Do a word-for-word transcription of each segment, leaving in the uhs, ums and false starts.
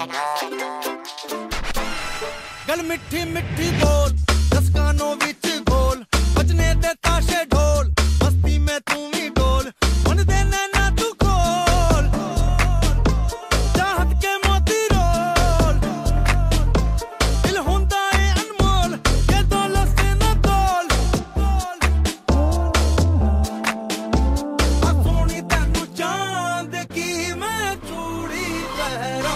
गल मिठी मिठी बोल दस कानों विच गोल बजने दे ताशे ढोल मस्ती में तू भी डोल मन दे नैना तू खोल चाहत के मोती रोल दिल हुंदा है अनमोल के दौलत से न तोल आ सोनी तैनू चांद की मैं चूड़ी पहरा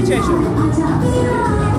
appreciation.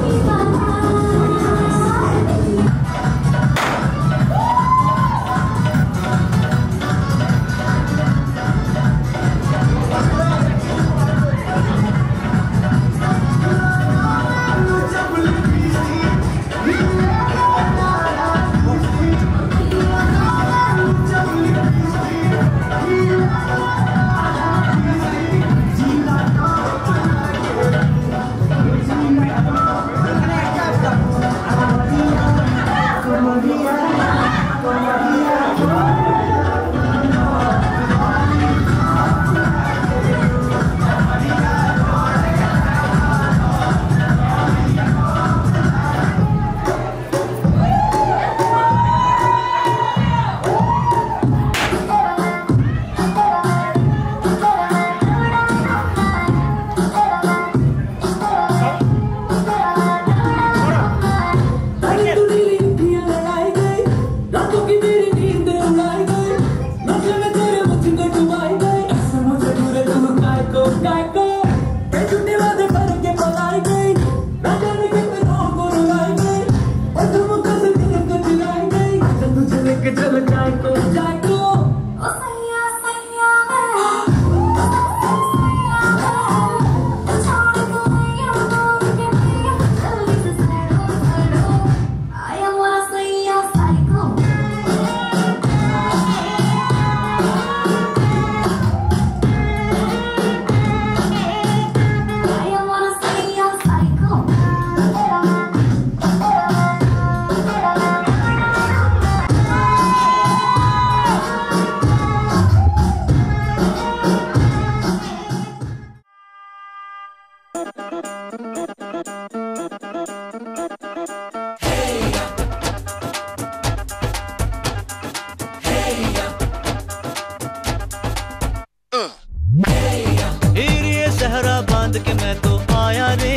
बांध के मैं तो आया रे,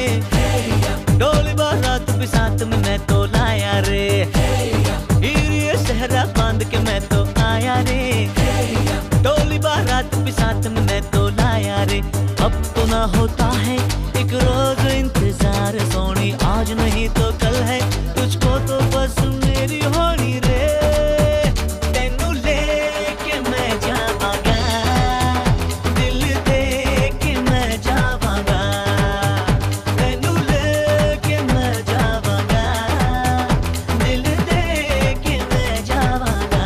डोली बारात भी साथ में मैं तो लाया रे। ये सहरा बांध के मैं तो आया रे, डोली बारात भी साथ में मैं तो लाया रे। अब तो ना होता है एक रोज इंतजार सोनी, आज नहीं तो कल है तुझको तो बस मेरी होनी रे। तेनू लेके मैं जावांगा, दिल दे के मैं जावांगा, तेनू लेके मैं जावांगा, दिल दे के मैं जावांगा।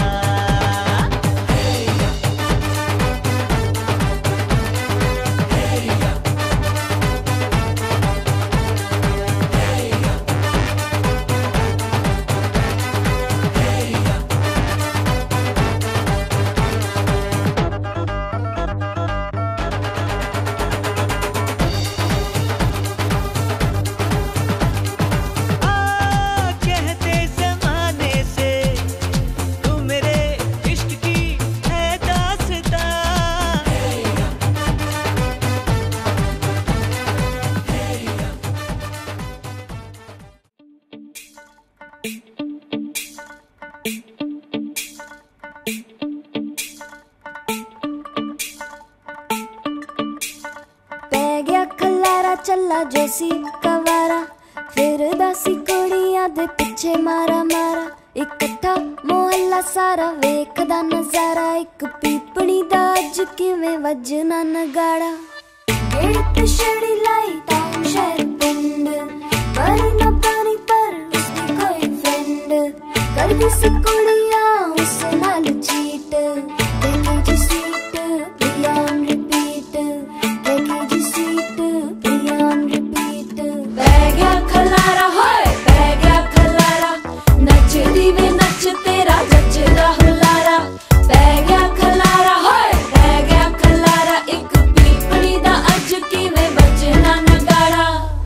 चला जोसी कवारा, फिर दासी कुड़ियां दे पिछे मारा मारा। इकट्ठा मोहल्ला सारा वेखदा नजारा, एक पीपणी दा अज किवें वजना नगाड़ा। गेड़ ते छड़ी लाई टाउन शहर पिंड, पर ना पानी पर उसकी कोई फ्रेंड। करदी सी कुड़ियां उस नाल चीट, देखे जी स्वीट बियॉन्ड रिपीट, देखे जी स्वीट बियॉन्ड रिपीट। पै गया खलारा होए पै गया खलारा, नचदी वे नच तेरा जचदा हुलारा। पै गया खलारा होए पै गया खलारा, एक पीपड़ी दा अज किवें बजना नगाड़ा।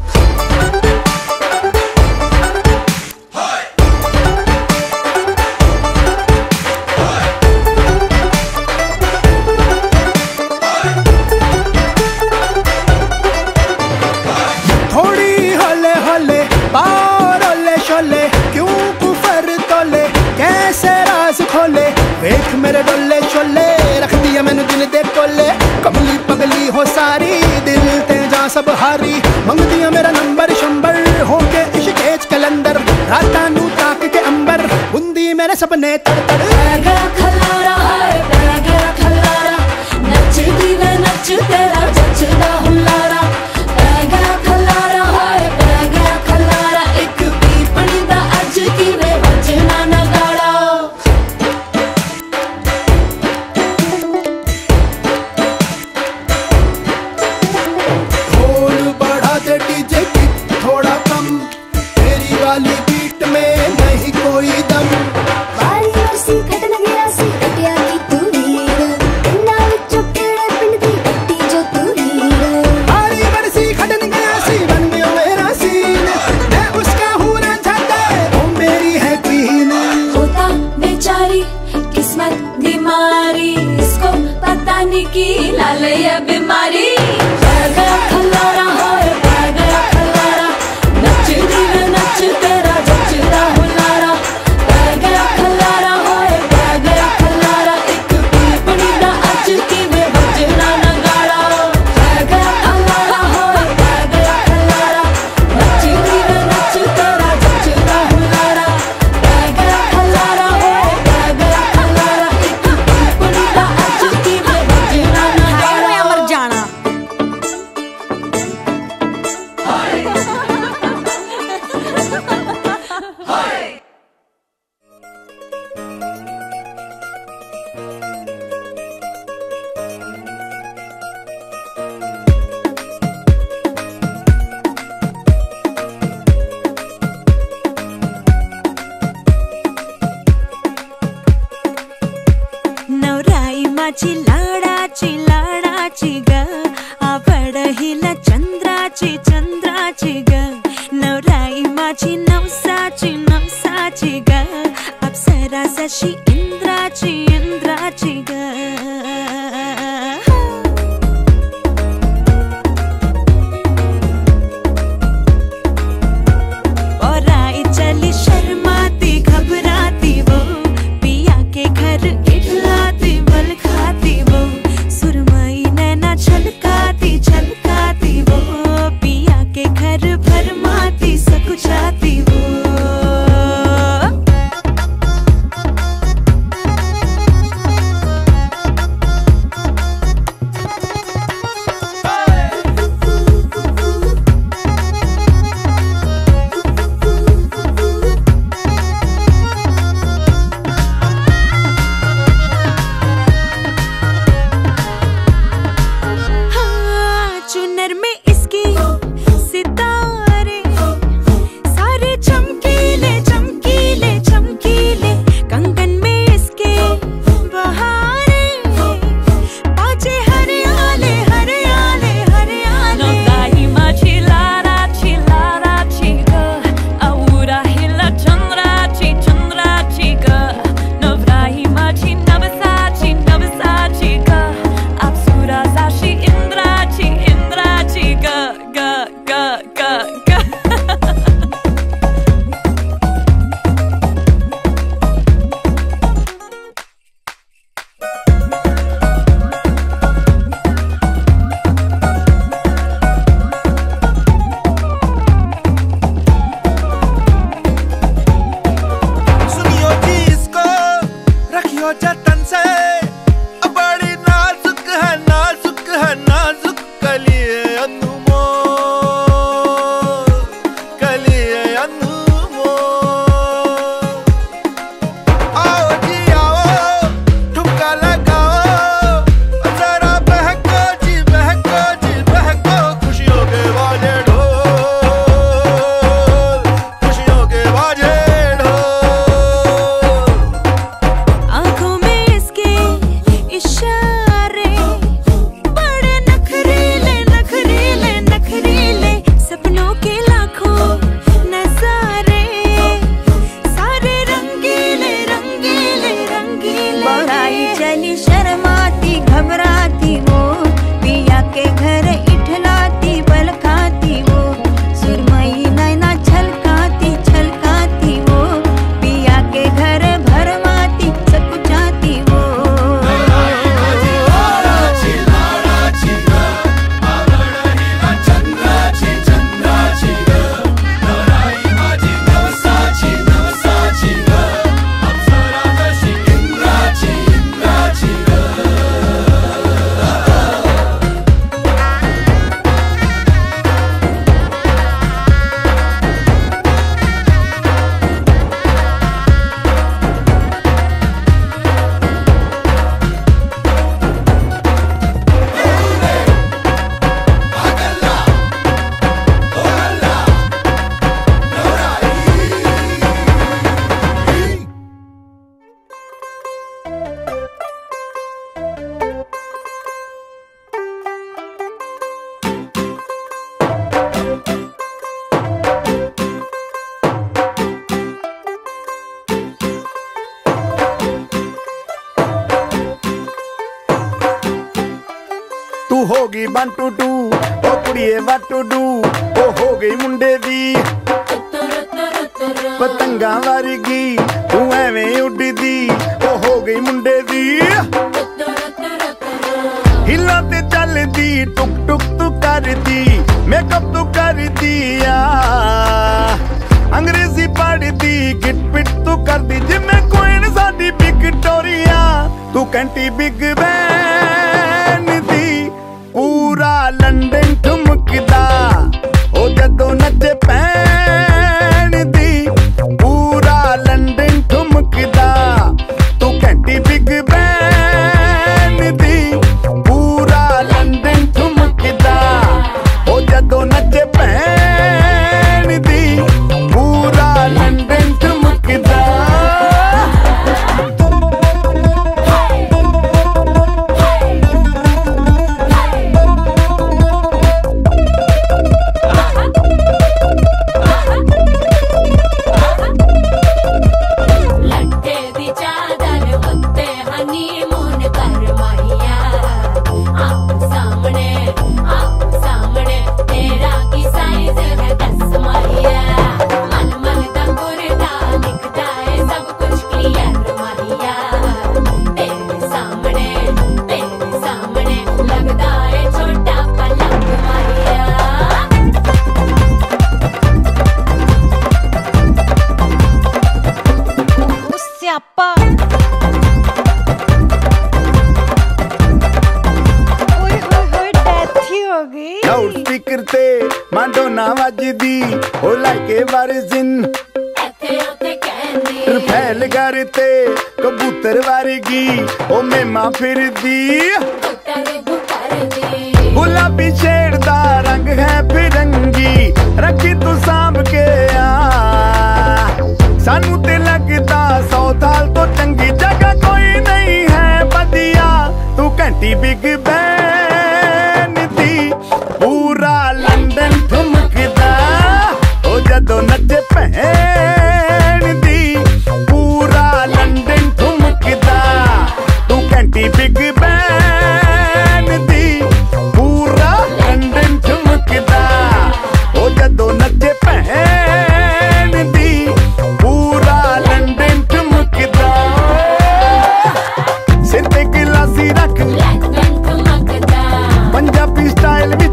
वेख मेरे डोले छोले, रख दिया मैनू दिल दे कोले। कमली पगली हो सारी, दिल ते जा सब हारी मंगदियां मेरा नंबर शंबर होके इश्केज कलंदर राता नू ताक के अंबर बुंदी मेरे सपने तड़तड़ गया खलारा है गया खलारा नचदी वे नच तेरा जचदा हुलारा गया खलारा है गया खलारा एक पीपणी दा अज की वे बजना नगाड़ा की लाल ये बीमारी गया खलारा है गया खलारा नच दी नच तेरा जचदा हुलारा गया खलारा है गया खलारा एक पीपणी दा अज की वे बजना नगाड़ा गया खलारा है गया खलारा नच दी नच तेरा जचदा हुलारा गया खलारा है गया खलारा एक पीपणी दा अज की वे नवराई लाडाची लाडाची ग आवड हिला चंद्राची चंद्राची ग नवराई माझी नवसाची नवसाची ग अप्सरा जशी इंद्राची इंद्राची ग वन टू टू ओ कुड़िए वन टू डू ओ हो गई मुंडे दी पतंगा वर्गी तू एवें उड़दी ओ हो गई मुंडे दी हिला ते चलदी टुक टुक तू करदी मेकअप तू करदी आ अंग्रेजी पढ़दी गिट पिट तू करदी जिम्मे कोई साडी विक्टोरिया तू कंटी बिग बैन दी पूरा लंदन ठुमकदा ओ जदों नचे पैन दी पूरा लंदन ठुमकदा तू कंटी बिग बैन दी पूरा लंदन ठुमकदा ओ जदों नचे पैन दी पूरा लंदन ठुमकदा स्पीकर ते माडोना वजदी ओ लाइके वर्जिन फैल करते कबूतर वर्गी ओ मेमा फिरदी गुलाबी शेड दा रंग है फिरंगी रखी तू सांभ के आ सानू ते लगदा सौ साल तो चंगी जगह कोई नहीं है बदिया तू घंटी बिग बैन दी पूरा लंदन ठुमकदा ओ जदों नचे भैन दी पूरा लंदन ठुमकदा तू घंटी बिग बैन दी पूरा लंदन ठुमकदा ओ जदों नचे भैन दी पूरा लंदन ठुमकदा सिर ते गिलासी रख पंजाबी स्टाइल विच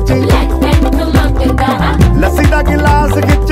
लस्सी दा गिलास खिच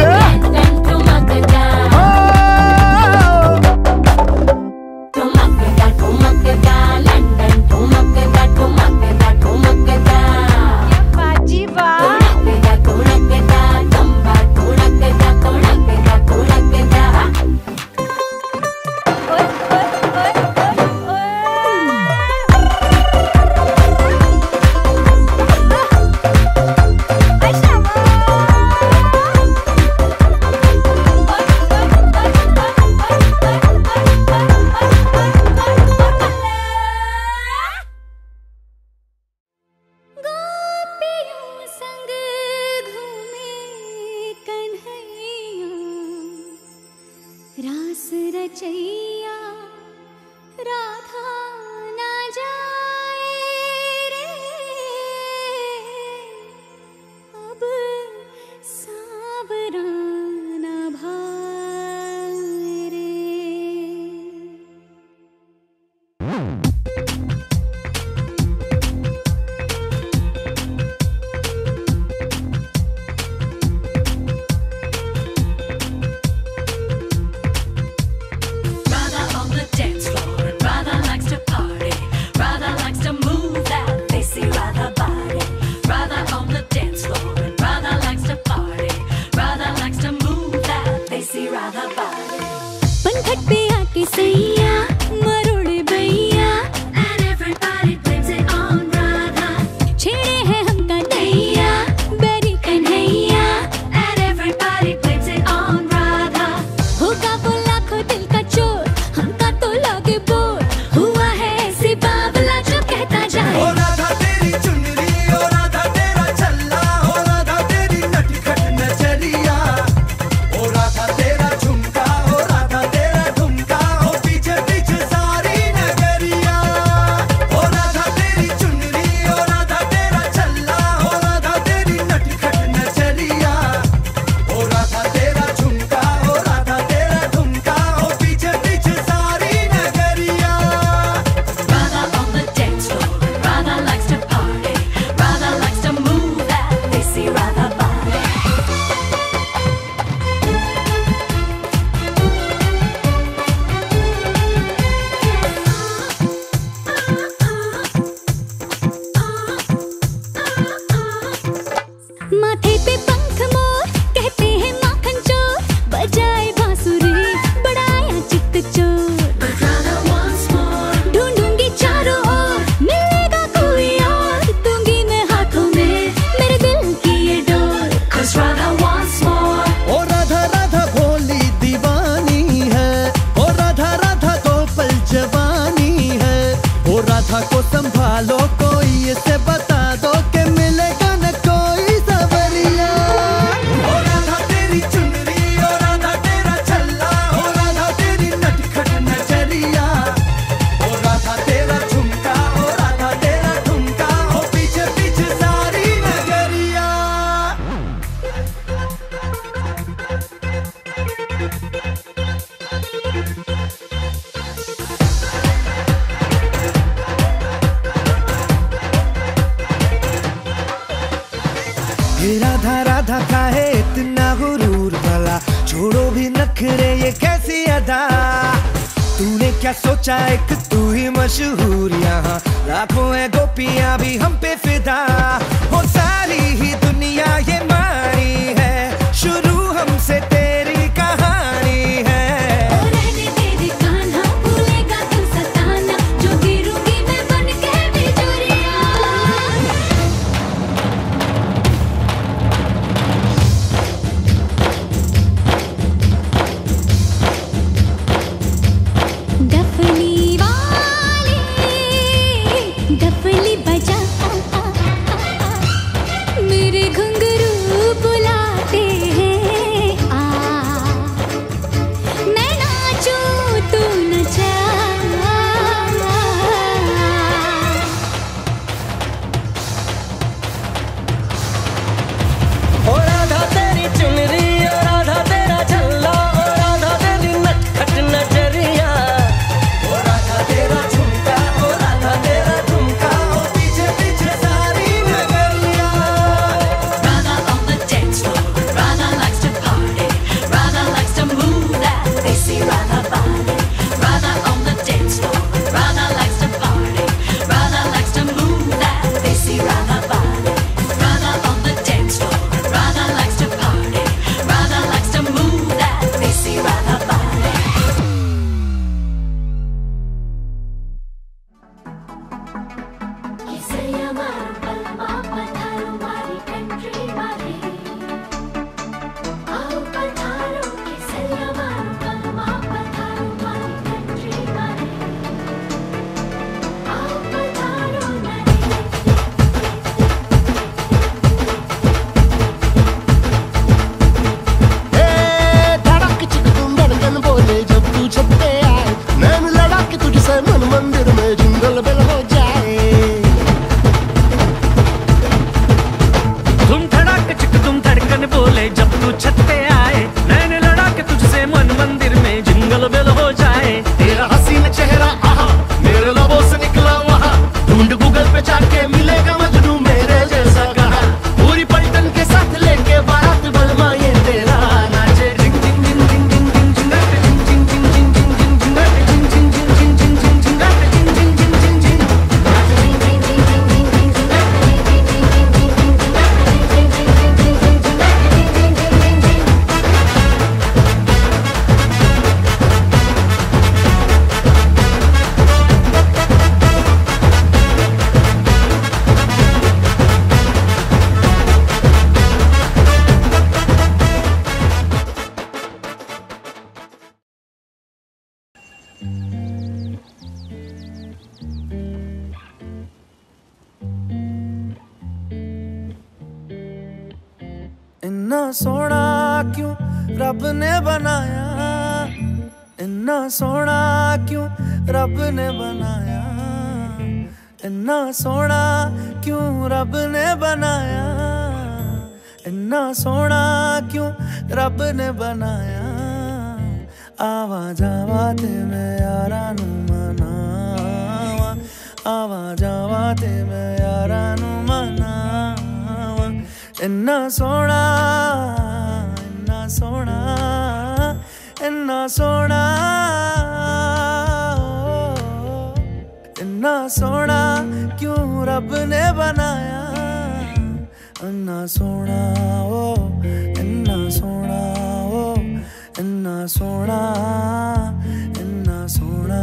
तेरा झुमका ओ राधा तेरा झुमका ओ पीछे सोचा एक तू ही मशहूर, यहाँ लाखों है गोपियां भी हम पे फिदा। हो सारी ही दुनिया ये मारी है, शुरू हमसे तेरी कहानी है। इन्ना सोना क्यों रब ने बनाया, इन्ना सोना क्यों रब ने बनाया, इन्ना सोना क्यों रब ने बनाया, इन्ना सोना क्यों रब ने बनाया। आवा जावा ते मैं यारा नू मनावा, आवा जावा ते मैं यारा नू मनावा। इन्ना सोना इन्ना सोना इन्ना सोना इन्ना सोना क्यों रब ने बनाया। इन्ना सोना ओ इन्ना सोना ओ इन्ना सोना इन्ना सोना।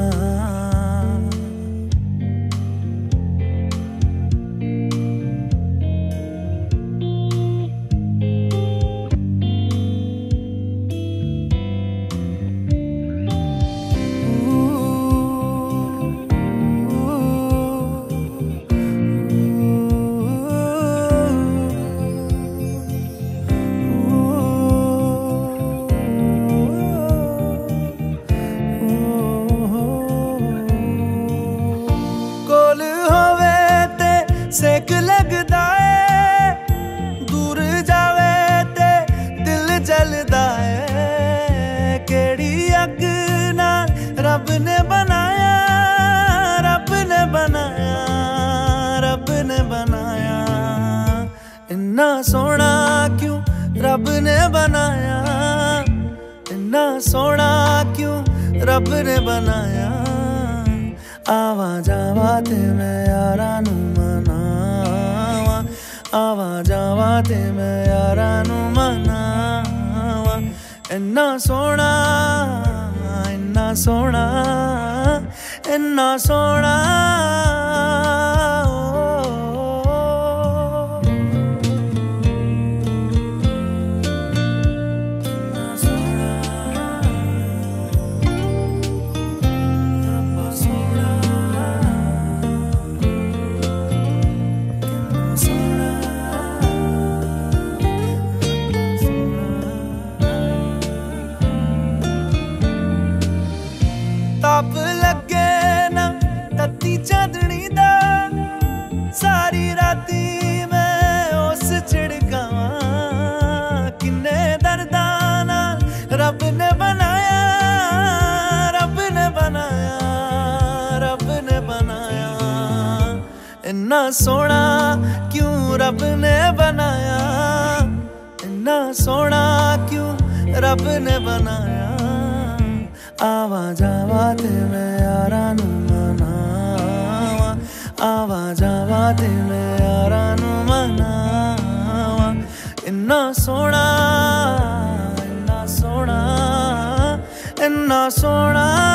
सेक लगदा है दूर जावे ते दिल जलदा है। केड़ी अग ना रब ने बनाया, रब ने बनाया, रब ने बनाया। इन्ना सोना क्यों रब ने बनाया, इन्ना सोना क्यों रब ने बनाया। आवा जावा ते मैं यारा नू मनावा, आवा जावा ते मैं यारा नू मनावा। इन्ना सोना इन्ना सोना इन्ना सोना ताप लगे ना तत्ती चांदनी दा, सारी राती मैं उस छिड़कावा। किन्ने दर्दां नाल रब ने बनाया, रब ने बनाया, रब ने बनाया। इन्ना सोना क्यों रब ने बनाया, इन्ना सोना क्यों रब ने बनाया। आवा जावा ते मैं यारा नू मनावा, आवा जावा ते मैं यारा नू मनावा। इन्ना सोना इन्ना सोना इन्ना सोना